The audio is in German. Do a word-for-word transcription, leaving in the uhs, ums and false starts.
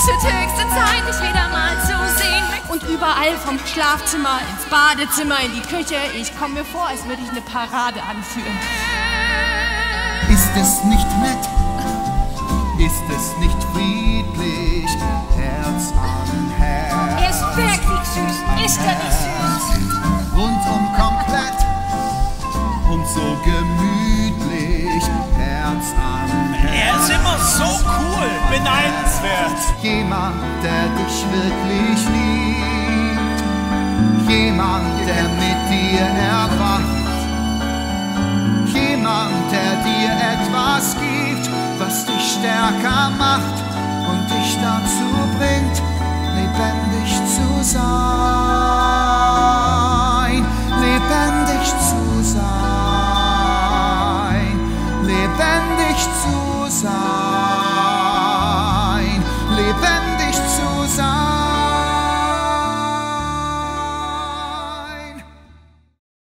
wird höchste Zeit, dich wieder mal zu sehen. Und überall vom Schlafzimmer ins Badezimmer, in die Küche, ich komme mir vor, als würde ich eine Parade anführen. Ist es nicht nett? Ist es nicht friedlich? Herz an Herz. Er ist wirklich süß, ist er nicht süß? Rundum komplett und so gemütlich. Herz an Herz. Er ist immer so cool, beneidenswert. Jemand, der dich wirklich liebt. Jemand, der mit dir erwacht. Jemand, der dir etwas gibt, was dich stärker macht und dich dazu bringt, lebendig zu sein.